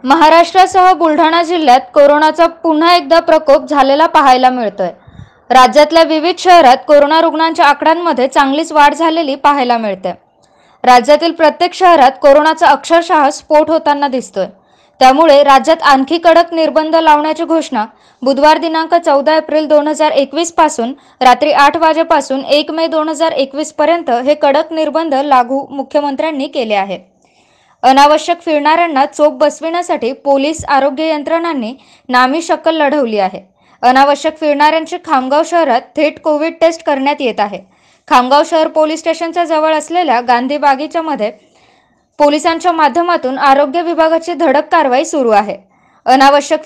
महाराष्ट्रासह बुलढाणा जिल्ह्यात कोरोनाचा पुन्हा एकदा प्रकोप झालेला पाहायला मिळतोय। राज्यातल्या विविध शहरात कोरोना रुग्णांच्या आकड्यांमध्ये चांगलीच वाढ झालेली पाहायला मिळते। राज्यातील प्रत्येक शहरात कोरोनाचा अक्षरशः स्फोट होताना दिसतोय। त्यामुळे राज्यात आणखी कडक निर्बंध लावण्याची घोषणा बुधवार दिनांक 14 एप्रिल 2021 पासून रात्री 8 वाजेपासून 1 मे 2021 पर्यंत हे कडक निर्बंध लागू मुख्यमंत्र्यांनी केले आहे। अनावश्यक फिरणाऱ्यांना चोप बसविण्यासाठी पोलीस आरोग्य यंत्रणांनी नामी शक्कल लढवली आहे। अनावश्यक फिरणाऱ्यांची खामगाव शहरात थेट कोविड टेस्ट करण्यात येत आहे। खामगाव शहर पोलीस स्टेशनच्या जवळ असलेल्या गांधी बागीच्या मध्ये पोलिसांच्या माध्यमातून आरोग्य विभागाची धडक कारवाई सुरू आहे। अनावश्यक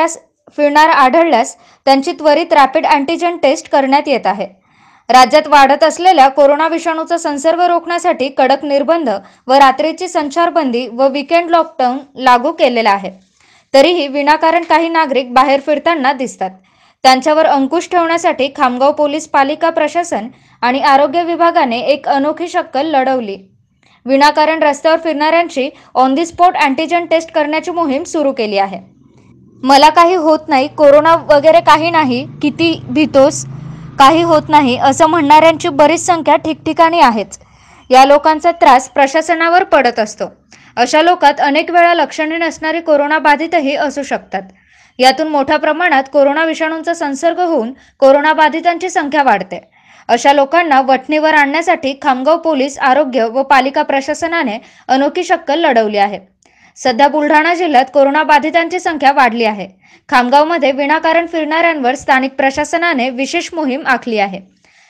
फिरणारा आढळल्यास त्यांची त्वरित रॅपिड अँटीजन टेस्ट करण्यात येत आहे। राज्यात वाढत असलेल्या कोरोना विषाणूचा संसर्ग रोखण्यासाठी कडक निर्बंध व रात्रीची संचारबंदी व वीकेंड लॉकडाऊन लागू केलेला आहे। तरीही विनाकारण काही नागरिक बाहेर फिरताना दिसतात। त्यांच्यावर अंकुश ठेवण्यासाठी खामगाव पोलीस पालिका प्रशासन आणि आरोग्य विभागाने एक अनोखी शक्कल लढवली। विनाकारण रस्त्यावर फिरणाऱ्यांची on the spot antigen test करण्याची मोहीम सुरू केली आहे। मला काही होत नाही, कोरोना वगैरे काही नाही, किती भीतोस, काही होत नाही असं म्हणणाऱ्यांची बरीच संख्या ठिकठिकाणी आहेच। या लोकांचा त्रास प्रशासनावर पडत असतो। अशा लोकात अनेक वेळा लक्षणे नसणारी कोरोना बाधितही असू शकतात। यातून मोठ्या प्रमाणात कोरोना विषाणूंचा संसर्ग होऊन कोरोना बाधितांची संख्या वाढते। अशा लोकांना वठणीवर आणण्यासाठी खामगाव पोलीस आरोग्य व पालिका प्रशासनाने अनोखी शक्कल लढवली आहे। सध्या बुलढाणा जिल्ह्यात कोरोना बाधितांची संख्या वाढली आहे। खामगावमध्ये विनाकारण फिरणाऱ्यांवर स्थानिक प्रशासनाने विशेष मोहीम आखली आहे।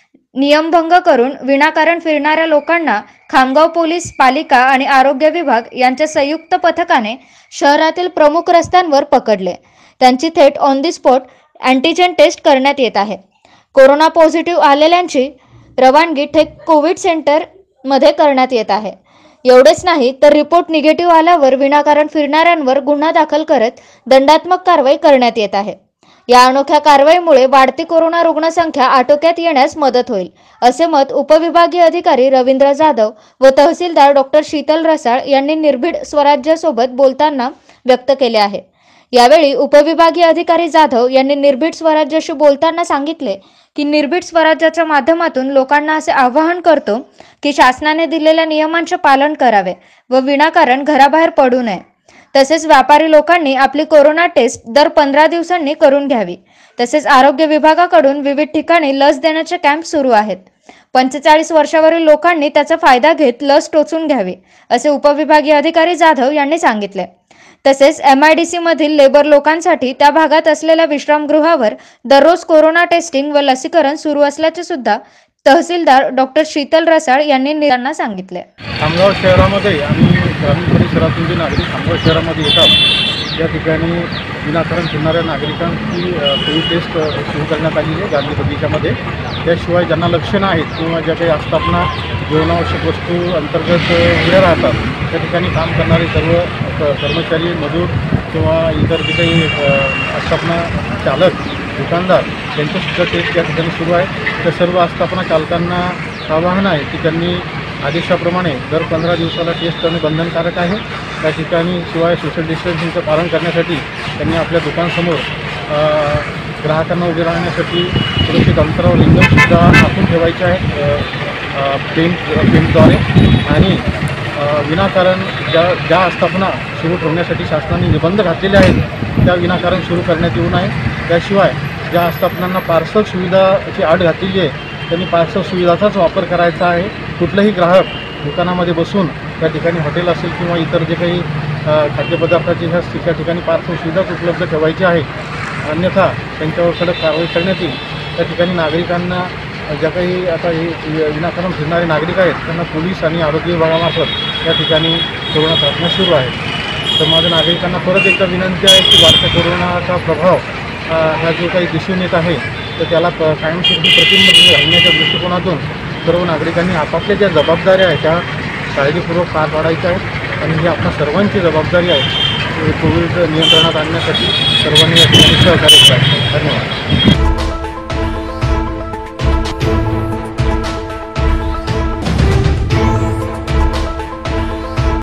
नियमभंग करून विनाकारण फिरणाऱ्या लोकांना खामगाव पोलीस पालिका आणि आरोग्य विभाग यांच्या संयुक्त पथकाने शहरातील प्रमुख रस्त्यांवर पकडले। त्यांची थेट on the spot antigen test करण्यात येत आहे। कोरोना पॉझिटिव्ह आलेल्यांची रवानगी थेट कोविड सेंटर मध्ये करण्यात येत आहे। एवढेच नाही तर रिपोर्ट निगेटिव्ह आल्यावर विनाकारण फिरणाऱ्यांवर गुन्हा दाखल करत दंडात्मक कारवाई करण्यात येत आहे। या अनोख्या कारवाईमुळे वाढती कोरोना रुग्णसंख्या आटोक्यात येण्यास मदत होईल, असे मत उपविभागीय अधिकारी रवींद्र जाधव व तहसीलदार डॉक्टर शीतल रसाळ यांनी निर्भीड स्वराज्यासोबत बोलताना व्यक्त केले आहे। यावेळी उपविभागीय अधिकारी जाधव यांनी निर्भीड स्वराज्याशी बोलताना सांगितले की निर्भीड स्वराज्याच्या माध्यमातून लोकांना असे आवाहन करतो की शासनाने दिलेल्या नियमांचे पालन करावे व विनाकारण घराबाहेर पडू नये। तसेच व्यापारी लोकांनी आपली कोरोना टेस्ट दर 15 दिवसांनी करून घ्यावी। तसेच आरोग्य विभागाकडून विविध ठिकाणी लस देण्याचे कॅम्प सुरू आहेत। 45 वर्षावरील लोकांनी त्याचा फायदा घेत लस टोचून घ्यावी, असे उपविभागीय अधिकारी जाधव यांनी सांगितले। तसेच MIDC मधील लेबर लोकांसाठी त्या भागात असलेल्या विश्रामगृहावर दररोज कोरोना टेस्टिंग व लसीकरण सुरू असल्याचे सुद्धा तहसीलदार डॉक्टर शीतल रसाळ यांनी त्यांना सांगितले। खामगाव शहरामध्ये आणि ग्रामीण परिसरातील जे नागरिक खामगाव शहरामध्ये येतात, या ठिकाणी विनाकारण फिरणाऱ्या नागरिकांची कोविड टेस्ट सुरू करण्यात आली आहे गांधी बगीच्यामध्ये। त्याशिवाय ज्यांना लक्षणं आहेत किंवा ज्या काही आस्थापना जीवनावश्यक वस्तू अंतर्गत उभे राहतात, त्या ठिकाणी काम करणारे सर्व कर्मचारी, मजूर किंवा इतर जे काही आस्थापना चालक, दुकानदार यांचंसुद्धा टेस्ट या ठिकाणी सुरू आहे। त्या सर्व आस्थापना चालकांना आवाहन आहे की त्यांनी आदेशाप्रमाणे दर 15 दिवसाला टेस्ट करणे बंधनकारक आहे। त्या ठिकाणी शिवाय सोशल डिस्टन्सिंगचं पालन करण्यासाठी त्यांनी आपल्या दुकानसमोर ग्राहकांना उभे राहण्यासाठी सुरक्षित अंतरावर इंधनसुद्धा आखून ठेवायचे आहेत पेंटद्वारे। आणि विनाकारण ज्या आस्थापना सुरू ठेवण्यासाठी शासनाने निर्बंध घातलेले आहेत त्या विनाकारण सुरू करण्यात येऊ नये। त्याशिवाय ज्या आस्थापनांना पार्सल सुविधाची आड घातलेली आहे त्यांनी पार्सल सुविधाचाच वापर करायचा आहे। कुठलाही ग्राहक दुकानामध्ये बसून त्या ठिकाणी हॉटेल असेल किंवा इतर जे काही खाद्यपदार्थाची ह्या ठिकाणी पार्सल सुविधाच उपलब्ध ठेवायची आहे, अन्यथा त्यांच्यावर कडक कारवाई करण्यात येईल। त्या ठिकाणी नागरिकांना ज्या काही आता हे विनाकारण फिरणारे नागरिक आहेत त्यांना पोलीस आणि आरोग्य विभागामार्फत या ठिकाणी कोरोना चाचण्या सुरू आहेत। तर माझ्या नागरिकांना परत एकदा विनंती आहे की वाढत्या कोरोनाचा प्रभाव हा जो काही दिसून येत आहे तर त्याला कायमस्वरूपी प्रतिबंध घालण्याच्या दृष्टिकोनातून सर्व नागरिकांनी आपापल्या ज्या जबाबदाऱ्या आहेत त्या काळजीपूर्वक पार पाडायच्या आहेत। आणि ही आपल्या सर्वांची जबाबदारी आहे कोविड नियंत्रणात आणण्यासाठी सर्वांनी या ठिकाणी सहकार्य करायचं आहे। धन्यवाद।